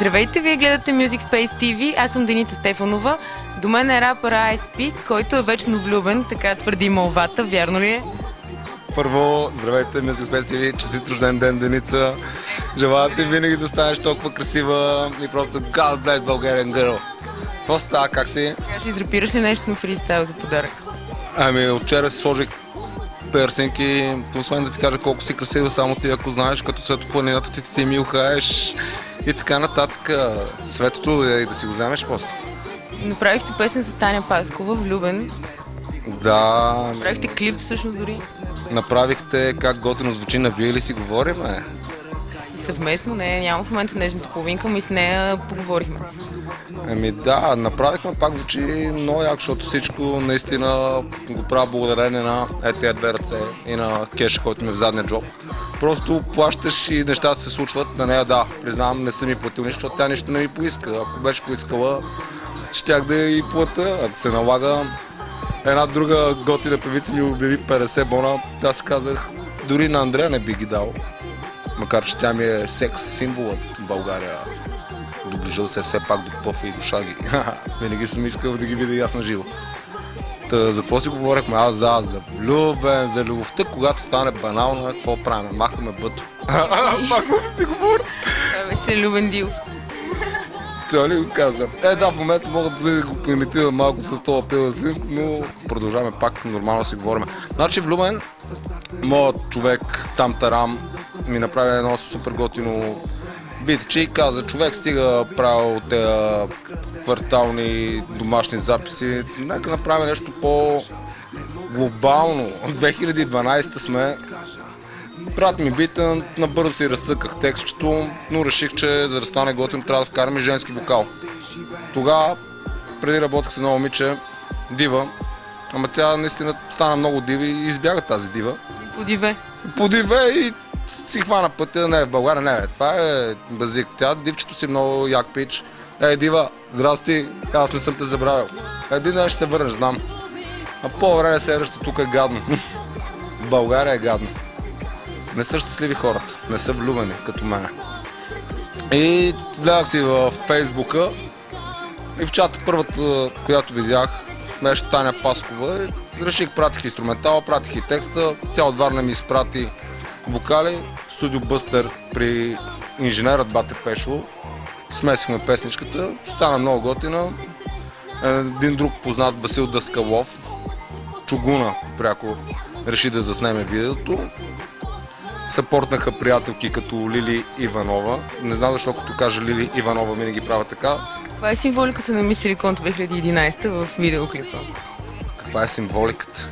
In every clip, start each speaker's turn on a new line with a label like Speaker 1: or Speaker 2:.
Speaker 1: Здравейте, вие гледате Music Space TV, аз съм Деница Стефанова. До мен е рапър ISP, който е вечно влюбен, така твърди молвата, вярно ли е?
Speaker 2: Първо, здравейте, Music Space TV, честит рожден ден, Деница. Желая ти винаги да станеш толкова красива и просто God bless Bulgarian girl. Какво става, как си?
Speaker 1: Сега ще израпираш ли нещо на фристайл за подарък?
Speaker 2: Ами, вчера си сложих персинки, освен да ти кажа колко си красива, само ти ако знаеш, като светопланината ти ми ухаеш и така нататък. Светото и да си го вземеш после.
Speaker 1: Направихте песен с Таня Паскова, влюбен.
Speaker 2: Да.
Speaker 1: Направихте клип всъщност дори.
Speaker 2: Направихте как готино звучи на Вие ли си говорим,
Speaker 1: И съвместно, няма в момента нежната половинка, но и с нея поговорихме.
Speaker 2: Ами да, направихме, пак звучи много яко, защото всичко наистина го правя благодарение на тези две ръце и на кеша, който ми е в задния джоб. Просто плащаш и нещата се случват на нея, да, признавам, не съм ми платил нищо, защото тя нищо не ми поиска. Ако беше поискала, щях да и плата. Ако се налага, една друга готина певица ми обяви 50 бона, аз си казах, дори на Андрея не би ги дал. Макар че тя ми е секс символът в България. Доближил се все пак до Пъфа и до Шаги. Винаги съм искал да ги видя и аз на живо. За какво си говорихме? За влюбен, за любовта, когато стане банално, какво правим? Махаме бъто. Махаме сте говоря.
Speaker 1: Това беше любен дил.
Speaker 2: Това ли го казвам? Да, в момента мога да го поимитирам малко с това пилъсинг, но продължаваме пак, нормално си говорим. Значи влюбен, моят човек Там Тарам ми направи едно супер готино битче и каза, човек стига правил тези квартални домашни записи, нека направим нещо по-глобално. 2012 сме, брат ми бита, набързо си разцъках текстчето, но реших, че за да стане готин трябва да вкарам и женски вокал. Тогава, преди работех с едно момиче, дива, ама тя наистина стана много дива и избяга тази дива. Подиве и си хвана пътя, не в България, не, това е базик. Тя дивчето си много як пич. Дива, здрасти, аз не съм те забравил. Един ден ще се върнеш, знам. А по-време се връща, тук е гадно. В България е гадно. Не са щастливи хората, не са влюбени, като мен. И влязах си във Фейсбука и в чата първата, която видях, беше Таня Паскова. Реших, пратих инструментал, пратих и текста. Тя от Варна ми изпрати вокали в студио Бъстър при инженерът Бате Пешо. Смесихме песничката, стана много готина. Един друг познат, Васил Даскалов, Чугуна, пряко реши да заснеме видеото. Съпортнаха приятелки като Лили Иванова. Не знам защо като кажа Лили Иванова винаги правя така.
Speaker 1: Каква е символиката на Мис Силикон 2011 в видеоклипа?
Speaker 2: Каква е символиката?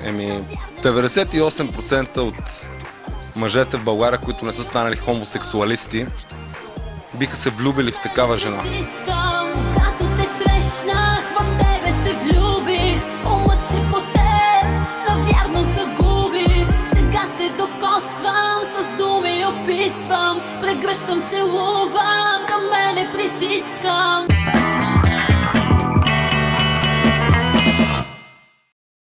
Speaker 2: 98% от мъжете в България, които не са станали хомосексуалисти, биха се влюбили в такава жена.